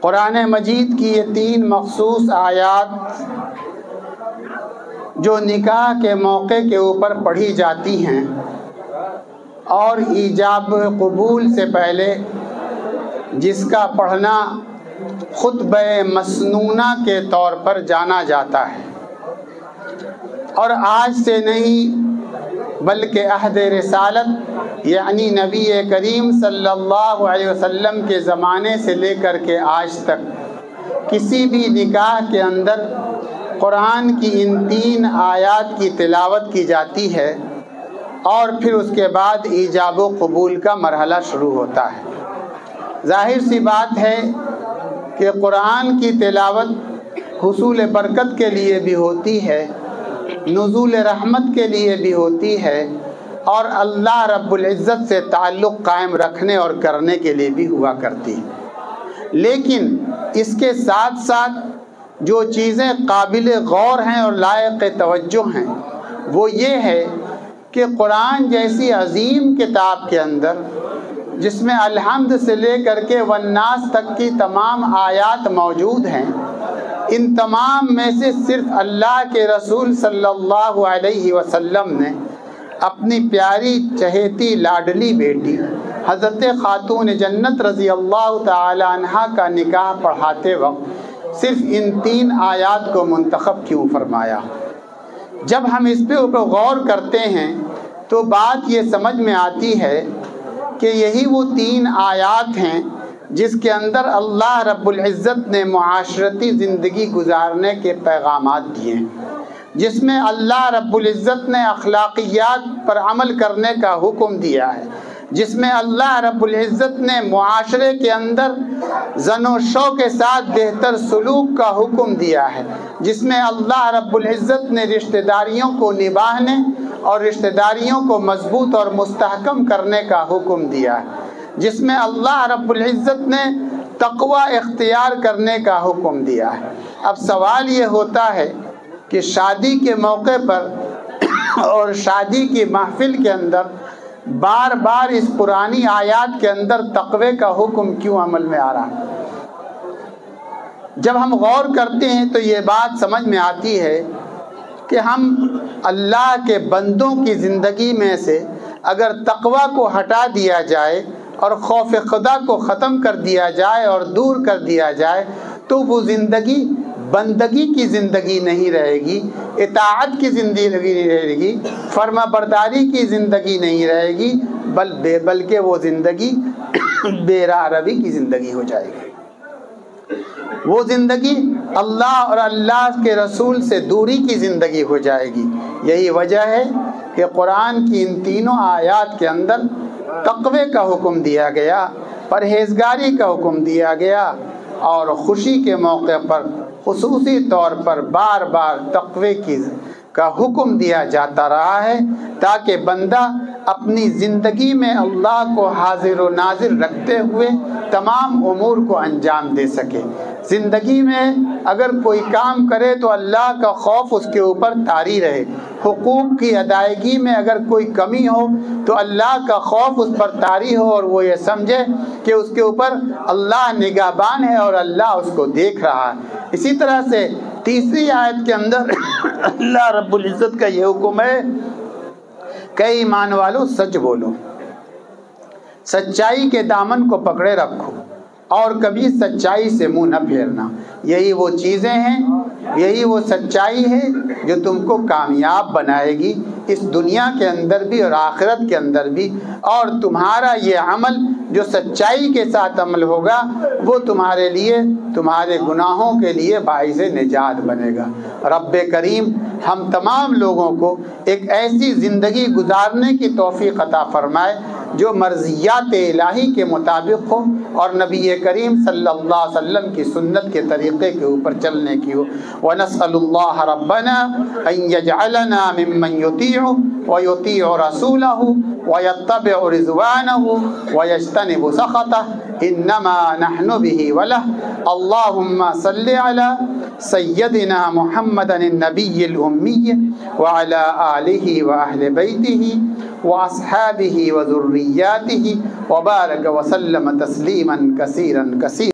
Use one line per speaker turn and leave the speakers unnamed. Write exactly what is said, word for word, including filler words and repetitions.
قرآن مجید کی یہ تین مخصوص آیات جو نکاح کے موقع کے اوپر پڑھی جاتی ہیں اور ایجاب قبول سے پہلے جس کا پڑھنا خطبہ مسنونہ کے طور پر جانا جاتا ہے، اور آج سے نہیں بلکہ عہد رسالت یعنی نبی کریم صلی اللہ علیہ وسلم کے زمانے سے لے کر کے آج تک کسی بھی نکاح کے اندر قرآن کی ان تین آیات کی تلاوت کی جاتی ہے اور پھر اس کے بعد ایجاب و قبول کا مرحلہ شروع ہوتا ہے۔ ظاہر سی بات ہے کہ قرآن کی تلاوت حصول برکت کے لیے بھی ہوتی ہے، نزول رحمت کے لیے بھی ہوتی ہے، اور اللہ رب العزت سے تعلق قائم رکھنے اور کرنے کے لیے بھی ہوا کرتی ہے۔ لیکن اس کے ساتھ ساتھ جو چیزیں قابل غور ہیں اور لائق توجہ ہیں وہ یہ ہے کہ قرآن جیسی عظیم کتاب کے اندر جس میں الحمد سے لے کر کے والناس تک کی تمام آیات موجود ہیں، ان تمام میں سے صرف اللہ کے رسول صلی اللہ علیہ وسلم نے اپنی پیاری چہیتی لاڈلی بیٹی حضرت خاتون جنت رضی اللہ تعالی عنہا کا نکاح پڑھاتے وقت صرف ان تین آیات کو منتخب کیوں فرمایا؟ جب ہم اس پہ اوپر غور کرتے ہیں تو بات یہ سمجھ میں آتی ہے کہ یہی وہ تین آیات ہیں جس کے اندر اللہ رب العزت نے معاشرتی زندگی گزارنے کے پیغامات دیے ہیں، جس میں اللہ رب العزت نے اخلاقیات پر عمل کرنے کا حکم دیا ہے، جس میں اللہ رب العزت نے معاشرے کے اندر زن و شو کے ساتھ بہتر سلوک کا حکم دیا ہے، جس میں اللہ رب العزت نے رشتہ داریوں کو نبھانے اور رشتہ داریوں کو مضبوط اور مستحکم کرنے کا حکم دیا ہے، جس میں اللہ رب العزت نے تقوی اختیار کرنے کا حکم دیا ہے۔ اب سوال یہ ہوتا ہے کہ شادی کے موقع پر اور شادی کی محفل کے اندر بار بار اس پرانی آیات کے اندر تقوی کا حکم کیوں عمل میں آ رہا ہے؟ جب ہم غور کرتے ہیں تو یہ بات سمجھ میں آتی ہے کہ ہم اللہ کے بندوں کی زندگی میں سے اگر تقوی کو ہٹا دیا جائے اور خوف خدا کو ختم کر دیا جائے اور دور کر دیا جائے تو وہ زندگی بندگی کی زندگی نہیں رہے گی، اطاعت کی زندگی نہیں رہے گی، فرما برداری کی زندگی نہیں رہے گی، بل بے بلکہ وہ زندگی بے راہ روی کی زندگی ہو جائے گی، وہ زندگی اللہ اور اللہ کے رسول سے دوری کی زندگی ہو جائے گی۔ یہی وجہ ہے کہ قرآن کی ان تینوں آیات کے اندر تقوی کا حکم دیا گیا، پرہیزگاری کا حکم دیا گیا، اور خوشی کے موقع پر خصوصی طور پر بار بار تقوی کی کا حکم دیا جاتا رہا ہے تاکہ بندہ اپنی زندگی میں اللہ کو حاضر و ناظر رکھتے ہوئے تمام امور کو انجام دے سکے۔ زندگی میں اگر کوئی کام کرے تو اللہ کا خوف اس کے اوپر طاری رہے، حقوق کی ادائیگی میں اگر کوئی کمی ہو تو اللہ کا خوف اس پر طاری ہو اور وہ یہ سمجھے کہ اس کے اوپر اللہ نگہبان ہے اور اللہ اس کو دیکھ رہا ہے۔ اسی طرح سے تیسری آیت کے اندر اللہ رب العزت کا یہ حکم ہے کہ ایمان والو سچ بولو، سچائی کے دامن کو پکڑے رکھو اور کبھی سچائی سے منہ نہ پھیرنا۔ یہی وہ چیزیں ہیں، یہی وہ سچائی ہے جو تم کو کامیاب بنائے گی اس دنیا کے اندر بھی اور آخرت کے اندر بھی، اور تمہارا یہ عمل جو سچائی کے ساتھ عمل ہوگا وہ تمہارے لیے تمہارے گناہوں کے لیے باعث نجات بنے گا۔ رب کریم ہم تمام لوگوں کو ایک ایسی زندگی گزارنے کی توفیق عطا فرمائے جو مرضیات الہی کے مطابق ہو اور نبی کریم صلی اللہ علیہ وسلم کی سنت کے طریقے کے اوپر چلنے کی ہو۔ وَنَسْأَلُ اللَّهَ رَبَّنَا أَن يَجْعَلَنَا مِمَّن يُطِيعُ وَيُطِيعُ رَسُولَهُ وَيَتَّبِعُ رِضْوَانَهُ وَيَجْتَنِبُ سَخَطَهُ إِنَّمَا نَحْنُ بِهِ وَلَهُ اللهم صل على سيدنا محمد النبي الأمي وعلى آله وأهل بيته وأصحابه وذرياته وبارك وسلم تسليما كثيرا كثيرا